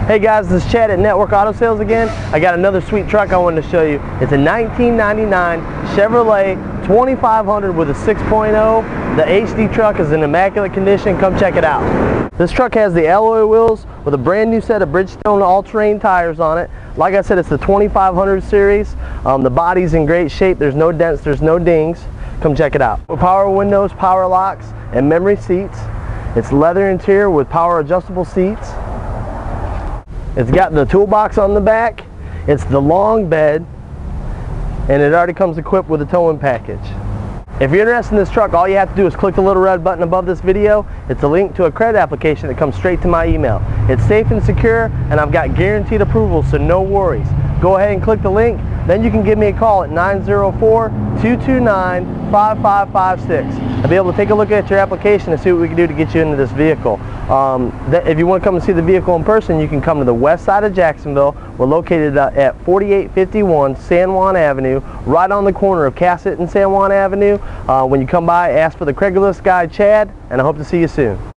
Hey guys, this is Chad at Network Auto Sales again. I got another sweet truck I wanted to show you. It's a 1999 Chevrolet 2500 with a 6.0. The HD truck is in immaculate condition. Come check it out. This truck has the alloy wheels with a brand new set of Bridgestone all-terrain tires on it. Like I said, it's the 2500 series. The body's in great shape. There's no dents, there's no dings. Come check it out. Power windows, power locks, and memory seats. It's leather interior with power adjustable seats. It's got the toolbox on the back. It's the long bed, and it already comes equipped with a towing package. If you're interested in this truck, all you have to do is click the little red button above this video. It's a link to a credit application that comes straight to my email. It's safe and secure, and I've got guaranteed approval, so no worries. Go ahead and click the link, then you can give me a call at 904-229-5556. I'll be able to take a look at your application and see what we can do to get you into this vehicle. If you want to come and see the vehicle in person, you can come to the west side of Jacksonville. We're located at 4851 San Juan Avenue, right on the corner of Cassett and San Juan Avenue. When you come by, ask for the Craigslist guy Chad, and I hope to see you soon.